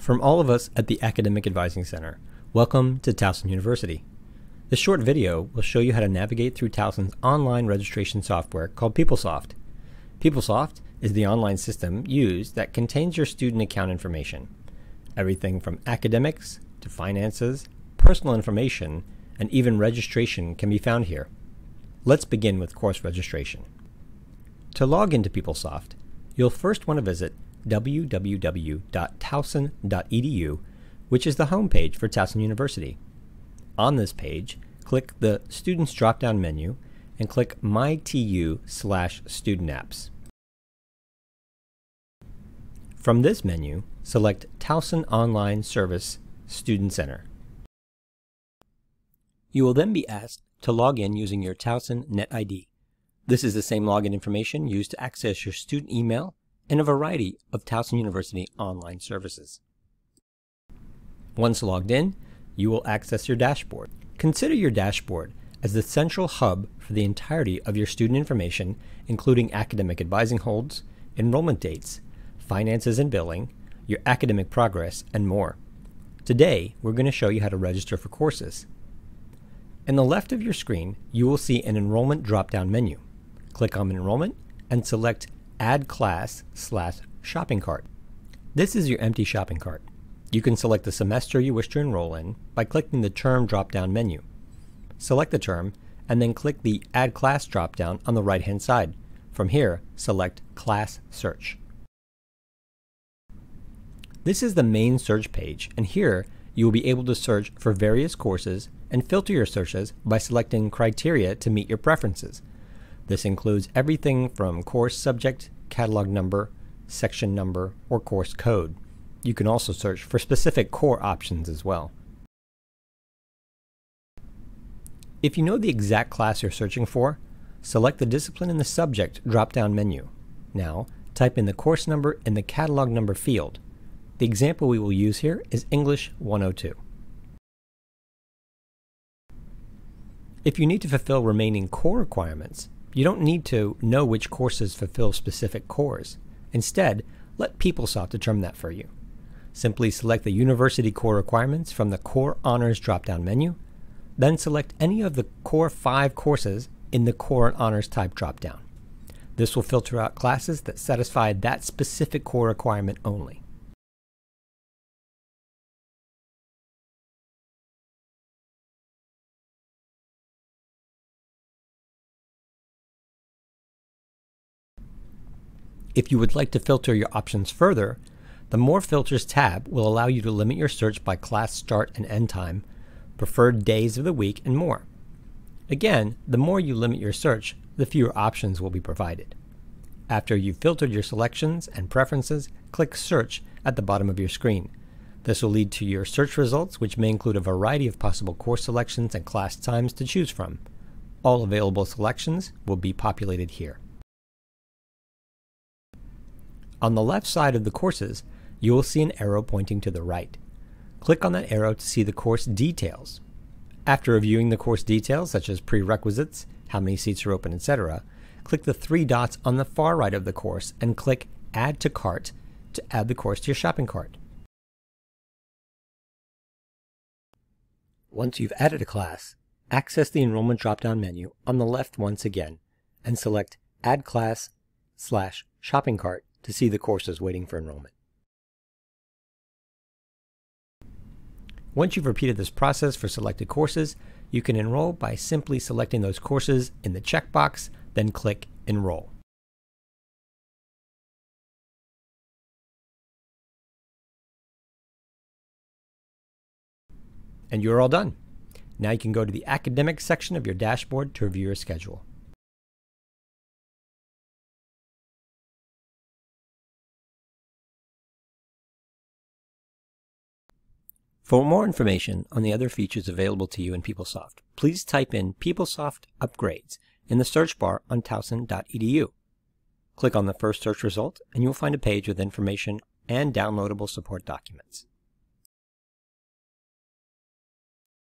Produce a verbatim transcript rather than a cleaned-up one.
From all of us at the Academic Advising Center, welcome to Towson University. This short video will show you how to navigate through Towson's online registration software called PeopleSoft. PeopleSoft is the online system used that contains your student account information. Everything from academics to finances, personal information, and even registration can be found here. Let's begin with course registration. To log into PeopleSoft, you'll first want to visit w w w dot towson dot e d u, which is the home page for Towson University. On this page, click the Students drop-down menu and click MyTU slash Student Apps. From this menu, select Towson Online Service Student Center. You will then be asked to log in using your Towson Net I D. This is the same login information used to access your student email and a variety of Towson University online services. Once logged in, you will access your dashboard. Consider your dashboard as the central hub for the entirety of your student information, including academic advising holds, enrollment dates, finances and billing, your academic progress, and more. Today, we're going to show you how to register for courses. In the left of your screen, you will see an enrollment drop-down menu. Click on Enrollment and select Add Class slash Shopping Cart. This is your empty shopping cart. You can select the semester you wish to enroll in by clicking the Term drop-down menu. Select the term and then click the Add Class drop-down on the right-hand side. From here, select Class Search. This is the main search page, and here you will be able to search for various courses and filter your searches by selecting criteria to meet your preferences. This includes everything from course subject, catalog number, section number, or course code. You can also search for specific core options as well. If you know the exact class you're searching for, select the discipline in the subject drop-down menu. Now, type in the course number in the catalog number field. The example we will use here is English one oh two. If you need to fulfill remaining core requirements, you don't need to know which courses fulfill specific cores. Instead, let PeopleSoft determine that for you. Simply select the university core requirements from the Core Honors drop-down menu, then select any of the Core five courses in the Core and Honors type drop-down. This will filter out classes that satisfy that specific core requirement only. If you would like to filter your options further, the More Filters tab will allow you to limit your search by class start and end time, preferred days of the week, and more. Again, the more you limit your search, the fewer options will be provided. After you've filtered your selections and preferences, click Search at the bottom of your screen. This will lead to your search results, which may include a variety of possible course selections and class times to choose from. All available selections will be populated here. On the left side of the courses, you will see an arrow pointing to the right. Click on that arrow to see the course details. After reviewing the course details, such as prerequisites, how many seats are open, et cetera, click the three dots on the far right of the course and click Add to Cart to add the course to your shopping cart. Once you've added a class, access the enrollment drop-down menu on the left once again and select Add Class slash Shopping Cart to see the courses waiting for enrollment. Once you've repeated this process for selected courses, you can enroll by simply selecting those courses in the checkbox, then click Enroll. And you're all done. Now you can go to the academic section of your dashboard to review your schedule. For more information on the other features available to you in PeopleSoft, please type in PeopleSoft Upgrades in the search bar on towson dot e d u. Click on the first search result and you'll find a page with information and downloadable support documents.